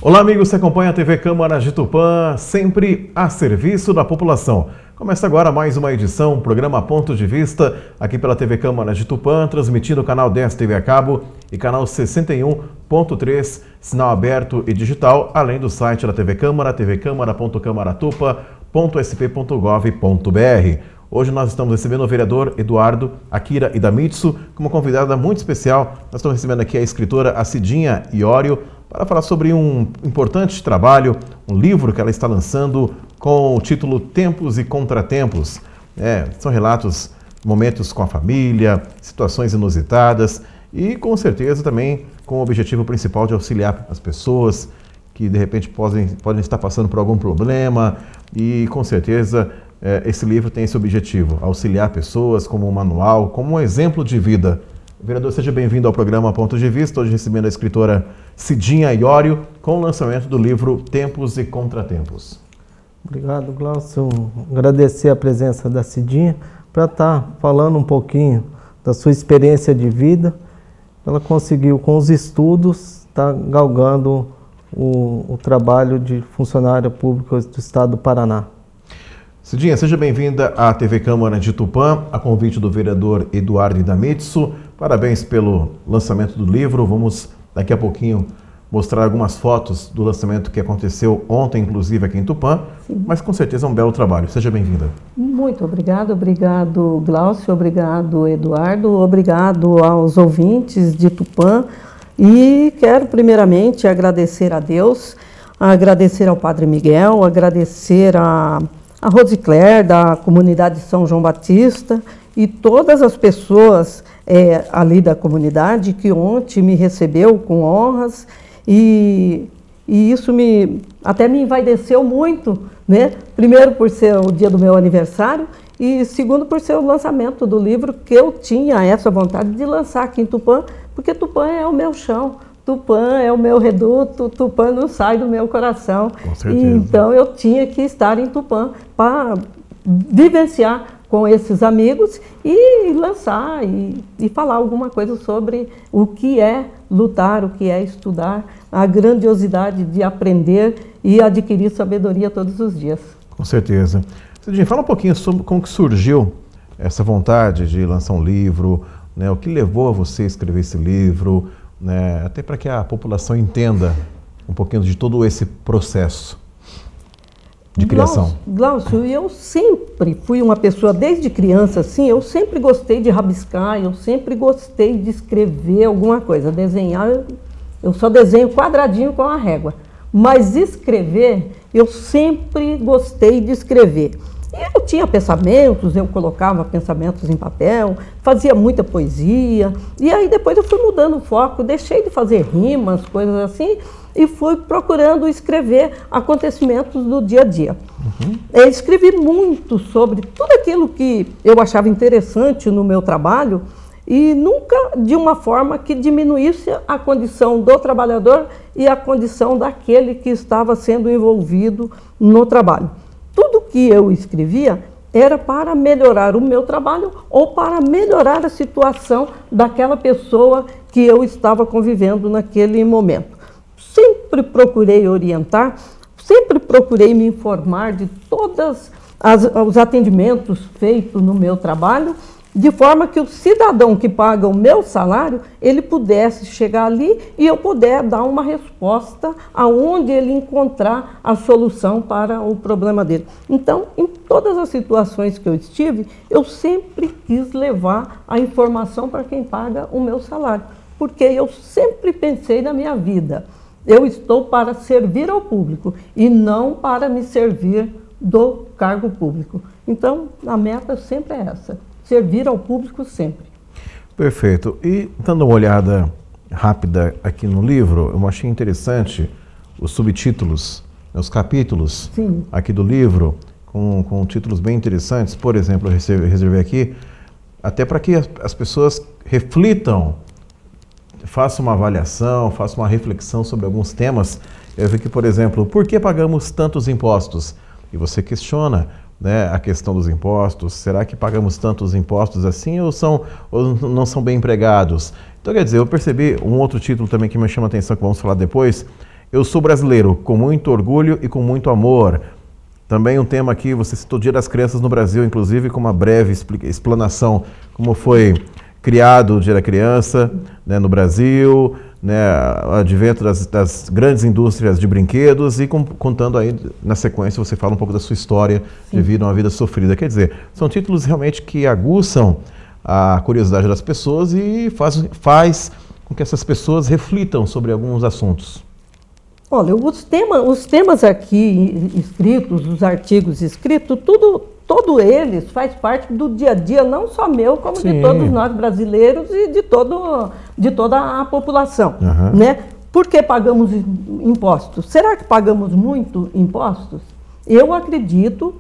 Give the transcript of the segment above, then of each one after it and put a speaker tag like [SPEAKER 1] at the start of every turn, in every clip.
[SPEAKER 1] Olá, amigos, você acompanha a TV Câmara de Tupã, sempre a serviço da população. Começa agora mais uma edição, programa Ponto de Vista, aqui pela TV Câmara de Tupã, transmitindo o canal 10 TV a cabo e canal 61.3, sinal aberto e digital, além do site da TV Câmara, tvcâmara.câmaratupa.sp.gov.br. Hoje nós estamos recebendo o vereador Eduardo Akira Idamitsu como convidada muito especial. Nós estamos recebendo aqui a escritora Cidinha Iorio para falar sobre um importante trabalho, um livro que ela está lançando com o título Tempos e Contratempos. São relatos, momentos com a família, situações inusitadas e com certeza também com o objetivo principal de auxiliar as pessoas que de repente podem estar passando por algum problema e com certeza esse livro tem esse objetivo, auxiliar pessoas como um manual, como um exemplo de vida. Vereador, seja bem-vindo ao programa Ponto de Vista, hoje recebendo a escritora Cidinha Iorio com o lançamento do livro Tempos e Contratempos.
[SPEAKER 2] Obrigado, Glaucio. Agradecer a presença da Cidinha para estar falando um pouquinho da sua experiência de vida. Ela conseguiu, com os estudos, estar galgando o trabalho de funcionária pública do Estado do Paraná.
[SPEAKER 1] Cidinha, seja bem-vinda à TV Câmara de Tupã, a convite do vereador Eduardo Idamitsu. Parabéns pelo lançamento do livro. Vamos daqui a pouquinho mostrar algumas fotos do lançamento que aconteceu ontem, inclusive aqui em Tupã. Sim. Mas com certeza é um belo trabalho. Seja bem-vinda.
[SPEAKER 3] Muito obrigado. Obrigado, Glaucio. Obrigado, Eduardo. Obrigado aos ouvintes de Tupã. E quero primeiramente agradecer a Deus, agradecer ao Padre Miguel, agradecer a Rosicler, da comunidade São João Batista, e todas as pessoas ali da comunidade que ontem me recebeu com honras, e isso até me envaideceu muito, né? Primeiro por ser o dia do meu aniversário, e segundo por ser o lançamento do livro que eu tinha essa vontade de lançar aqui em Tupã, porque Tupã é o meu chão. Tupã é o meu reduto, Tupã não sai do meu coração.
[SPEAKER 1] Com certeza.
[SPEAKER 3] Então eu tinha que estar em Tupã para vivenciar com esses amigos e lançar e falar alguma coisa sobre o que é lutar, o que é estudar, a grandiosidade de aprender e adquirir sabedoria todos os dias.
[SPEAKER 1] Com certeza. Cidinha, fala um pouquinho sobre como que surgiu essa vontade de lançar um livro, né? O que levou a você a escrever esse livro, né? Até para que a população entenda um pouquinho de todo esse processo de criação.
[SPEAKER 3] Glaucio, eu sempre fui uma pessoa, desde criança, assim, eu sempre gostei de rabiscar, eu sempre gostei de escrever alguma coisa, desenhar, eu só desenho quadradinho com a régua, mas escrever, eu sempre gostei de escrever. E eu tinha pensamentos, eu colocava pensamentos em papel, fazia muita poesia, e aí depois eu fui mudando o foco, deixei de fazer rimas, coisas assim, e fui procurando escrever acontecimentos do dia a dia. Eu escrevi muito sobre tudo aquilo que eu achava interessante no meu trabalho, e nunca de uma forma que diminuísse a condição do trabalhador e a condição daquele que estava sendo envolvido no trabalho. Tudo que eu escrevia era para melhorar o meu trabalho ou para melhorar a situação daquela pessoa que eu estava convivendo naquele momento. Sempre procurei orientar, sempre procurei me informar de todos os atendimentos feitos no meu trabalho, de forma que o cidadão que paga o meu salário, ele pudesse chegar ali e eu puder dar uma resposta aonde ele encontrar a solução para o problema dele. Então, em todas as situações que eu estive, eu sempre quis levar a informação para quem paga o meu salário, porque eu sempre pensei na minha vida, eu estou para servir ao público e não para me servir do cargo público. Então, a meta sempre é essa. Servir ao público sempre.
[SPEAKER 1] Perfeito. E dando uma olhada rápida aqui no livro, eu achei interessante os subtítulos, os capítulos. Sim. Aqui do livro, com títulos bem interessantes. Por exemplo, eu reservei aqui, até para que as pessoas reflitam, façam uma avaliação, façam uma reflexão sobre alguns temas. Eu vi que, por exemplo, por que pagamos tantos impostos? E você questiona, né, a questão dos impostos. Será que pagamos tantos impostos assim ou não são bem empregados? Então, quer dizer, eu percebi um outro título também que me chama a atenção, que vamos falar depois, Eu sou brasileiro, com muito orgulho e com muito amor. Também um tema aqui, você citou o Dia das Crianças no Brasil, inclusive com uma breve explanação como foi criado o Dia da Criança, né, no Brasil, né, o advento das grandes indústrias de brinquedos e contando aí, na sequência, você fala um pouco da sua história de vida, uma vida sofrida. Quer dizer, são títulos realmente que aguçam a curiosidade das pessoas e faz com que essas pessoas reflitam sobre alguns assuntos.
[SPEAKER 3] Olha, os temas aqui escritos, os artigos escritos, todos eles faz parte do dia a dia, não só meu, como de todos nós brasileiros e de toda a população. Né? Por que pagamos impostos? Será que pagamos muito impostos? Eu acredito,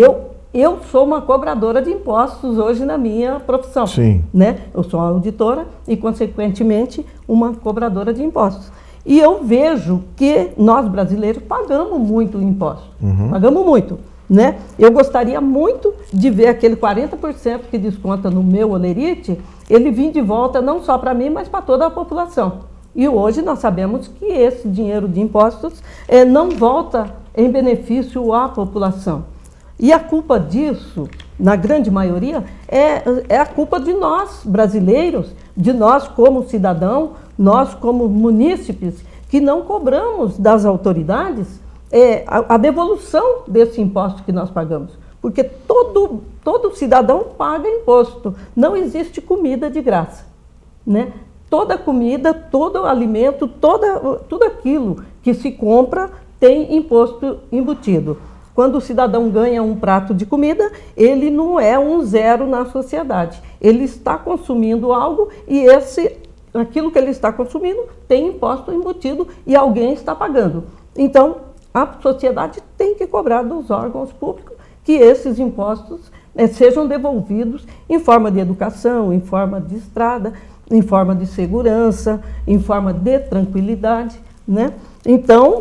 [SPEAKER 3] eu sou uma cobradora de impostos hoje na minha profissão. Né? Eu sou uma auditora e, consequentemente, uma cobradora de impostos. E eu vejo que nós brasileiros pagamos muito imposto. Pagamos muito. Né? Eu gostaria muito de ver aquele 40% que desconta no meu olerite, ele vir de volta não só para mim, mas para toda a população. E hoje nós sabemos que esse dinheiro de impostos não volta em benefício à população. E a culpa disso, na grande maioria, é a culpa de nós brasileiros, de nós como cidadão, nós como munícipes, que não cobramos das autoridades a devolução desse imposto que nós pagamos. Porque todo cidadão paga imposto. Não existe comida de graça. Né? Toda comida, todo alimento, tudo aquilo que se compra tem imposto embutido. Quando o cidadão ganha um prato de comida, ele não é um zero na sociedade. Ele está consumindo algo e aquilo que ele está consumindo tem imposto embutido e alguém está pagando. Então, a sociedade tem que cobrar dos órgãos públicos que esses impostos sejam devolvidos em forma de educação, em forma de estrada, em forma de segurança, em forma de tranquilidade. Né? Então,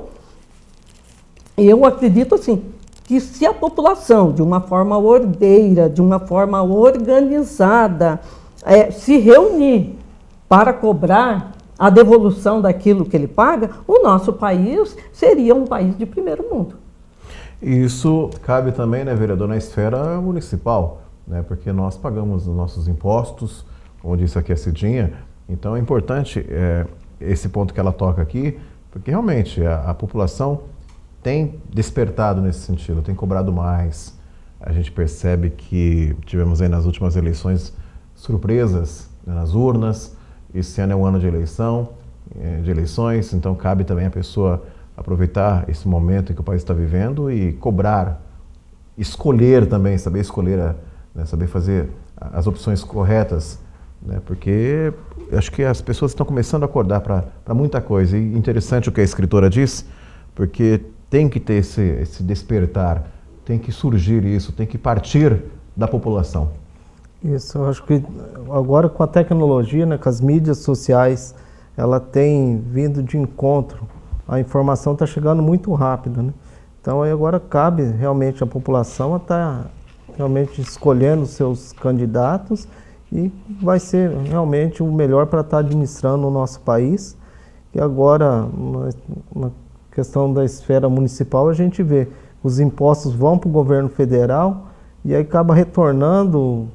[SPEAKER 3] eu acredito assim, que se a população, de uma forma ordeira, de uma forma organizada, se reunir para cobrar a devolução daquilo que ele paga, o nosso país seria um país de primeiro mundo.
[SPEAKER 1] Isso cabe também, né, vereador, na esfera municipal, né, porque nós pagamos os nossos impostos, como disse aqui a Cidinha, então é importante esse ponto que ela toca aqui, porque realmente a população tem despertado nesse sentido, tem cobrado mais. A gente percebe que tivemos aí nas últimas eleições surpresas, né, nas urnas. Esse ano é um ano de eleições, então cabe também a pessoa aproveitar esse momento em que o país está vivendo e cobrar, escolher também, saber escolher, né, saber fazer as opções corretas, né, porque acho que as pessoas estão começando a acordar para muita coisa. E interessante o que a escritora disse, porque tem que ter esse despertar, tem que surgir isso, tem que partir da população.
[SPEAKER 2] Isso, eu acho que agora com a tecnologia, né, com as mídias sociais, ela tem vindo de encontro, a informação está chegando muito rápido, né? Então aí agora cabe realmente a população a estar realmente escolhendo seus candidatos e vai ser realmente o melhor para estar administrando o nosso país. E agora, na questão da esfera municipal, a gente vê os impostos vão para o governo federal e aí acaba retornando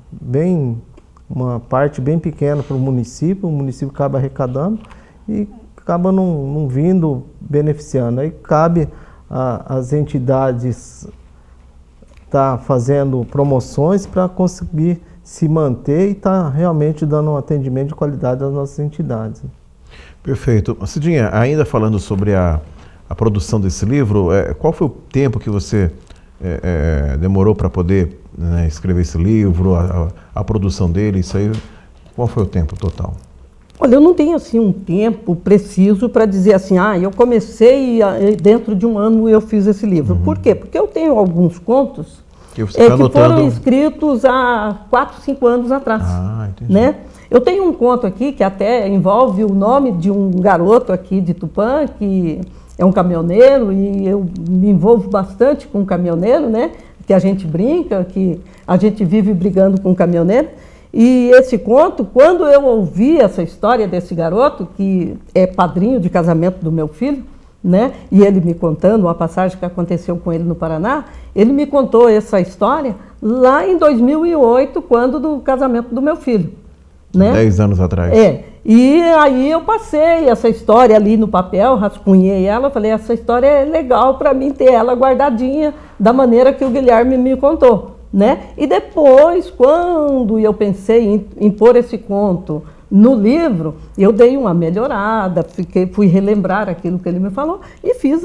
[SPEAKER 2] uma parte bem pequena para o município acaba arrecadando e acaba não vindo beneficiando. Aí cabe às entidades estar fazendo promoções para conseguir se manter e estar realmente dando um atendimento de qualidade às nossas entidades.
[SPEAKER 1] Perfeito. Cidinha, ainda falando sobre a produção desse livro, qual foi o tempo que você demorou para poder, né, escrever esse livro, a produção dele, isso aí, qual foi o tempo total?
[SPEAKER 3] Olha, eu não tenho assim um tempo preciso para dizer assim, eu comecei e dentro de um ano eu fiz esse livro. Por quê? Porque eu tenho alguns contos que foram escritos há 4, 5 anos atrás.
[SPEAKER 1] Entendi.
[SPEAKER 3] Né? Eu tenho um conto aqui que até envolve o nome de um garoto aqui de Tupã, que é um caminhoneiro, e eu me envolvo bastante com o caminhoneiro, né? Que a gente brinca, que a gente vive brigando com o caminhoneiro. E esse conto, quando eu ouvi essa história desse garoto, que é padrinho de casamento do meu filho, né? E ele me contando uma passagem que aconteceu com ele no Paraná, ele me contou essa história lá em 2008, quando do casamento do meu filho, né?
[SPEAKER 1] 10 anos atrás.
[SPEAKER 3] E aí eu passei essa história ali no papel, rascunhei ela, falei, essa história é legal para mim ter ela guardadinha da maneira que o Guilherme me contou, né? E depois, quando eu pensei em pôr esse conto no livro, eu dei uma melhorada, fui relembrar aquilo que ele me falou e fiz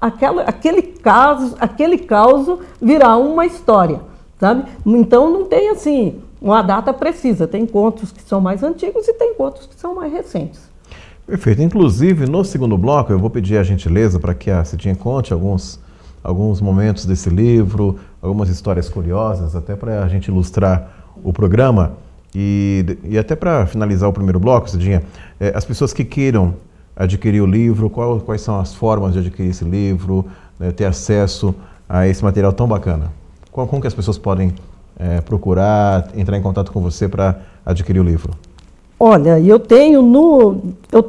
[SPEAKER 3] aquele caos virar uma história, sabe? Então não tem assim uma data precisa, tem contos que são mais antigos e tem contos que são mais recentes.
[SPEAKER 1] Perfeito. Inclusive, no segundo bloco, eu vou pedir a gentileza para que a Cidinha conte alguns momentos desse livro, algumas histórias curiosas, até para a gente ilustrar o programa. E até para finalizar o primeiro bloco, Cidinha, as pessoas que queiram adquirir o livro, quais são as formas de adquirir esse livro, né, ter acesso a esse material tão bacana? Como que as pessoas podem procurar, entrar em contato com você para adquirir o livro?
[SPEAKER 3] Olha, eu tenho no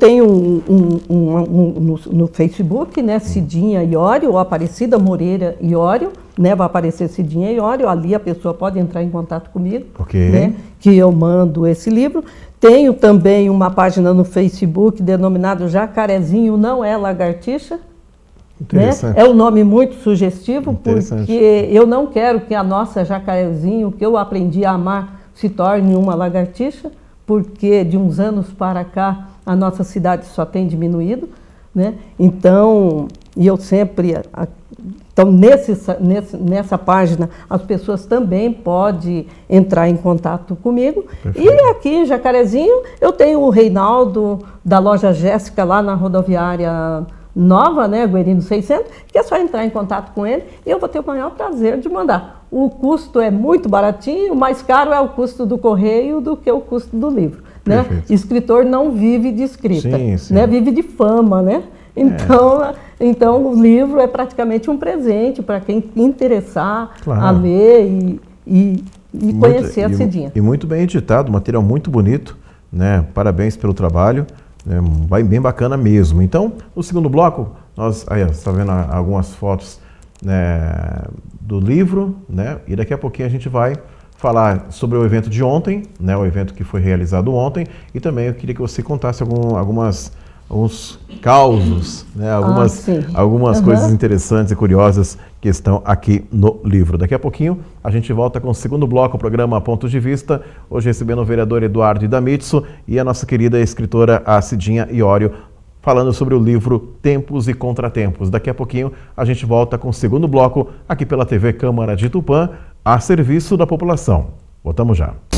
[SPEAKER 3] Facebook, né, Cidinha Iorio, ou Aparecida Moreira Iorio, né, vai aparecer Cidinha Iorio, ali a pessoa pode entrar em contato comigo, né, que eu mando esse livro. Tenho também uma página no Facebook denominada Jacarezinho Não É Lagartixa, né? É um nome muito sugestivo, porque eu não quero que a nossa Jacarezinho, que eu aprendi a amar, se torne uma lagartixa, porque de uns anos para cá a nossa cidade só tem diminuído, né? Então, e eu sempre... Então, nessa página, as pessoas também podem entrar em contato comigo. Perfeito. E aqui em Jacarezinho, eu tenho o Reinaldo, da loja Jéssica, lá na rodoviária Nova, né, Guerino 600, que é só entrar em contato com ele e eu vou ter o maior prazer de mandar. O custo é muito baratinho, o mais caro é o custo do correio do que o custo do livro, né? Escritor não vive de escrita, né? Vive de fama, né? Então o livro é praticamente um presente para quem interessar a ler e conhecer a Cidinha.
[SPEAKER 1] E muito bem editado, material muito bonito, né? Parabéns pelo trabalho. Vai bem bacana mesmo. Então, no segundo bloco, nós está vendo algumas fotos, né, do livro, né? E daqui a pouquinho a gente vai falar sobre o evento de ontem, né? O evento que foi realizado ontem. E também eu queria que você contasse alguns causos, né? Algumas coisas interessantes e curiosas que estão aqui no livro. Daqui a pouquinho a gente volta com o segundo bloco, o programa Pontos de Vista, hoje recebendo o vereador Eduardo Idamitsu e a nossa querida escritora Cidinha Iorio, falando sobre o livro Tempos e Contratempos. Daqui a pouquinho a gente volta com o segundo bloco aqui pela TV Câmara de Tupã, a serviço da população. Voltamos já.